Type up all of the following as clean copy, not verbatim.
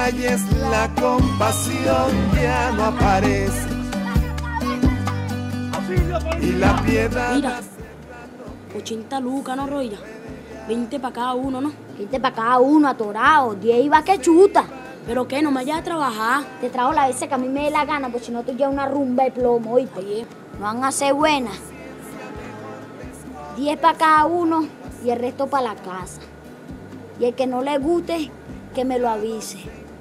calles la compasión ya no aparece y la piedad. Mira, 80 lucas, ¿no, Roya? 20 para cada uno, ¿no? 20 para cada uno, atorado. 10 iba que chuta. ¿Pero qué? ¿No me vayas a trabajar? Te trajo la veces que a mí me dé la gana, pues si no te lleva una rumba de plomo, ¿oíste? Oye, no van a ser buenas. 10 para cada uno y el resto para la casa. Y el que no le guste, que me lo avise.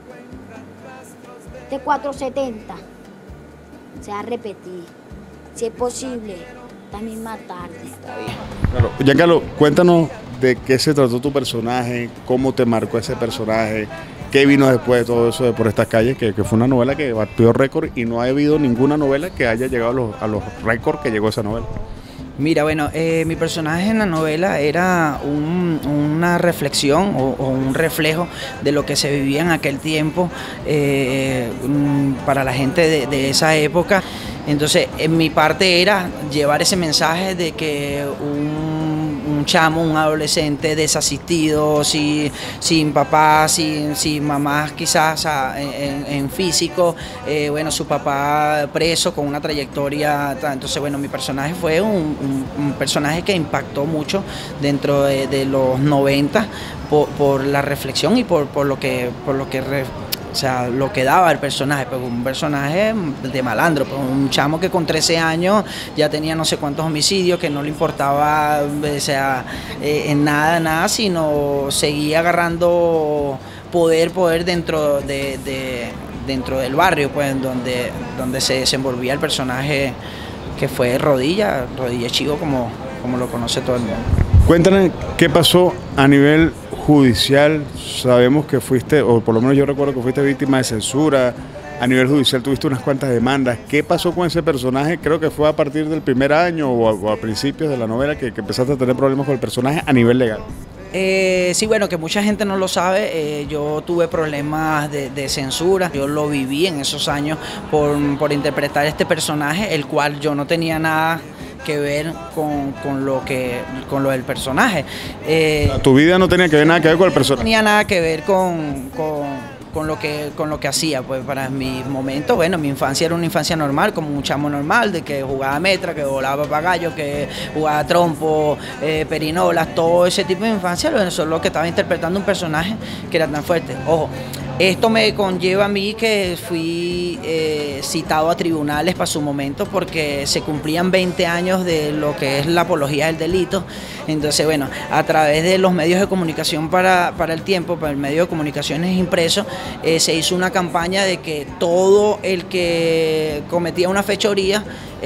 Este 470 se va a repetir. Si es posible, esta misma tarde. está bien. Claro. Giancarlo, cuéntanos de qué se trató tu personaje, cómo te marcó ese personaje, qué vino después de todo eso de Por estas calles, que fue una novela que batió récord y no ha habido ninguna novela que haya llegado a los récords que llegó esa novela. Mira, bueno, mi personaje en la novela era una reflexión o un reflejo de lo que se vivía en aquel tiempo para la gente de esa época. Entonces, en mi parte era llevar ese mensaje de que un chamo, un adolescente desasistido, sin papá, sin mamá quizás en físico, bueno, su papá preso con una trayectoria. Entonces, bueno, mi personaje fue un personaje que impactó mucho dentro de los 90 por la reflexión y por lo que o sea, lo que daba el personaje, pues un personaje de malandro, pues un chamo que con 13 años ya tenía no sé cuántos homicidios, que no le importaba, o sea, en nada, sino seguía agarrando poder dentro dentro del barrio, pues donde se desenvolvía el personaje que fue Rodilla Chivo, como lo conoce todo el mundo. Cuéntanos qué pasó a nivel judicial. Sabemos que fuiste, o por lo menos yo recuerdo que fuiste víctima de censura. A nivel judicial tuviste unas cuantas demandas. ¿Qué pasó con ese personaje? Creo que fue a partir del primer año o a principios de la novela que empezaste a tener problemas con el personaje a nivel legal. Sí, bueno, que mucha gente no lo sabe, yo tuve problemas de censura, yo lo viví en esos años por interpretar este personaje, el cual yo no tenía nada que ver con lo del personaje. Tu vida no tenía que ver nada que ver con el personaje. No tenía nada que ver con lo que hacía, pues para mis momentos, bueno, mi infancia era una infancia normal, como un chamo normal, de que jugaba metra, que volaba papagayo, que jugaba trompo, perinolas, todo ese tipo de infancia, eso es lo que estaba interpretando un personaje que era tan fuerte. Ojo, esto me conlleva a mí que fui citado a tribunales para su momento porque se cumplían 20 años de lo que es la apología del delito. Entonces, bueno, a través de los medios de comunicación para el tiempo, para el medio de comunicaciones impreso, se hizo una campaña de que todo el que cometía una fechoría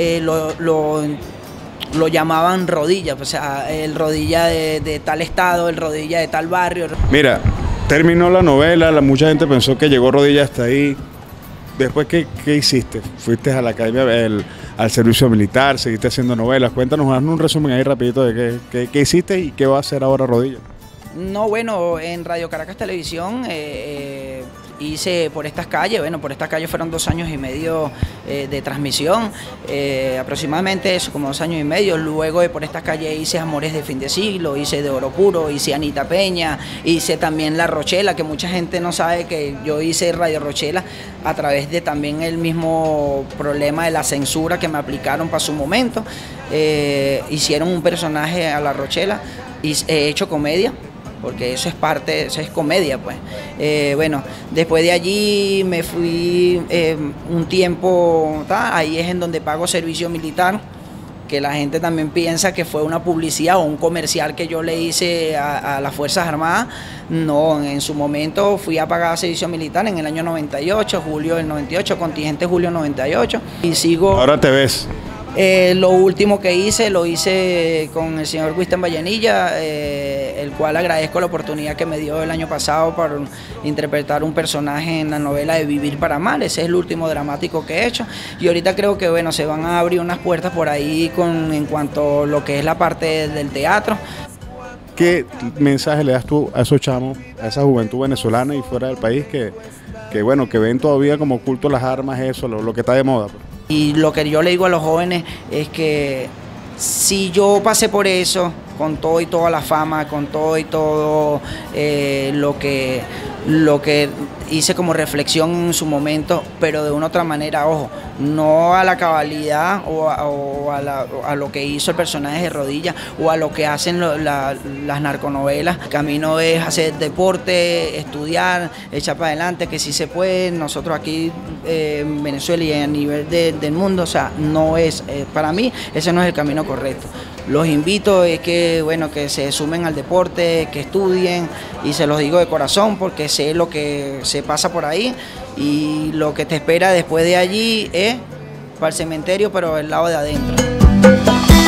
lo llamaban Rodilla, o sea, el Rodilla de tal estado, el Rodilla de tal barrio. Mira, terminó la novela, mucha gente pensó que llegó Rodilla hasta ahí. Después, ¿qué hiciste? ¿Fuiste a la academia, al servicio militar? ¿Seguiste haciendo novelas? Cuéntanos, haznos un resumen ahí rapidito de qué hiciste y qué va a hacer ahora Rodilla. No, bueno, en Radio Caracas Televisión hice Por estas calles. Bueno, Por estas calles fueron 2 años y medio de transmisión, aproximadamente eso, como 2 años y medio. Luego de Por estas calles hice Amores de fin de siglo, hice De oro puro, hice Anita Peña, hice también La Rochela, que mucha gente no sabe que yo hice Radio Rochela a través de también el mismo problema de la censura que me aplicaron para su momento. Hicieron un personaje a La Rochela, he hecho comedia, porque eso es parte, eso es comedia, pues. Bueno, después de allí me fui un tiempo, ahí es en donde pago servicio militar, que la gente también piensa que fue una publicidad o un comercial que yo le hice a las Fuerzas Armadas. No, en su momento fui a pagar servicio militar en el año 98, julio del 98, contingente julio 98, y sigo... Ahora te ves. Lo último que hice, lo hice con el señor Cristian Vallenilla, el cual agradezco la oportunidad que me dio el año pasado para interpretar un personaje en la novela de Vivir para Mal. Ese es el último dramático que he hecho y ahorita creo que bueno, se van a abrir unas puertas por ahí en cuanto a lo que es la parte del teatro. ¿Qué mensaje le das tú a esos chamos, a esa juventud venezolana y fuera del país que bueno, que ven todavía como oculto las armas, eso, lo que está de moda? Y lo que yo le digo a los jóvenes es que si yo pasé por eso, con todo y toda la fama, con todo y todo lo que hice como reflexión en su momento, pero de una otra manera, ojo, no a la cabalidad o a lo que hizo el personaje de Rodilla o a lo que hacen las narconovelas. El camino es hacer deporte, estudiar, echar para adelante, que sí se puede. Nosotros aquí en Venezuela y a nivel del mundo, o sea, no es, para mí ese no es el camino correcto. Los invito es que, bueno, que se sumen al deporte, que estudien, y se los digo de corazón porque sé lo que se pasa por ahí y lo que te espera después de allí es para el cementerio, pero el lado de adentro.